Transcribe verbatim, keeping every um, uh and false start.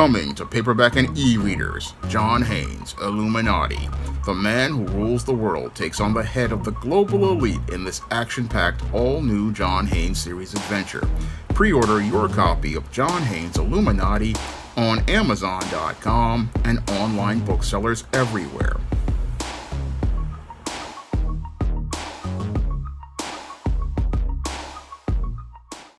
Coming to paperback and e-readers, John Haynes, Illuminati. The man who rules the world takes on the head of the global elite in this action-packed, all-new John Haynes series adventure. Pre-order your copy of John Haynes Illuminati on Amazon dot com and online booksellers everywhere.